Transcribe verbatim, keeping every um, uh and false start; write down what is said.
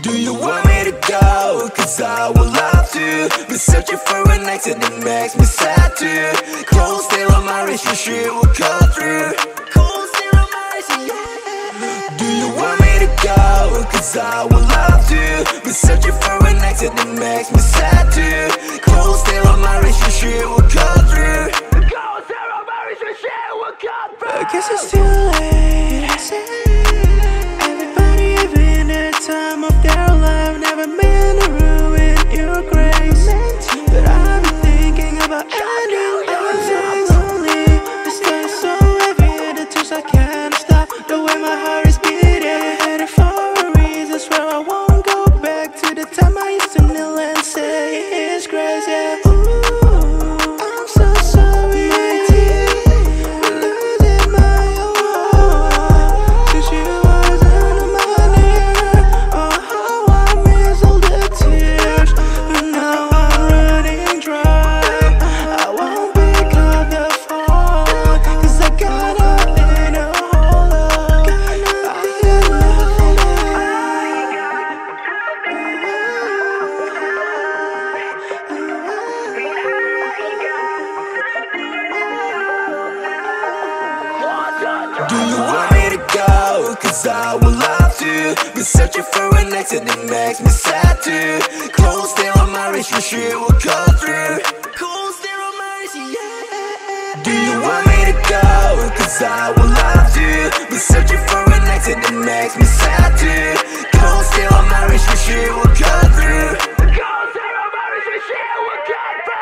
Do you want me to go? Cause I would love to. Been searching for an exit that makes me sad too. Cold still on my wrist, your shit will cut through. Cold still on my wrist, yeah. Do you want me to go? Cause I would love to. Been searching for an exit that makes me sad too. Cold still on my wrist, your shit will cut through. Cold still on my wrist, your shit will cut through. I guess it's too late. Everybody having their time of their life, never meant to ruin your grace. But I've been thinking about ending. I'm so lonely. This day is so heavy, the tears I can't stop. The way my heart is beating, headed for a reason. Swear I won't go back to the time I used to kneel and say His grace. Yeah. Ooh, I'm so sorry. For losing my own. Since you wasn't on my near. Oh, how I miss all the tears. But now I'm running dry. I won't pick up the phone, cause I got nothing to hold on. I got nothing to Do you want me to go? Cause I would love to. Been searching for an exit that makes me sad too. Cold still on my wrist, your shit will cut through. Cold still on my wrist, yeah. Do you want me to go? Cause I would love to. Been searching for an exit that makes me sad too. Cold still on my wrist, your shit will cut through. Cold still on my wrist, your shit will cut through.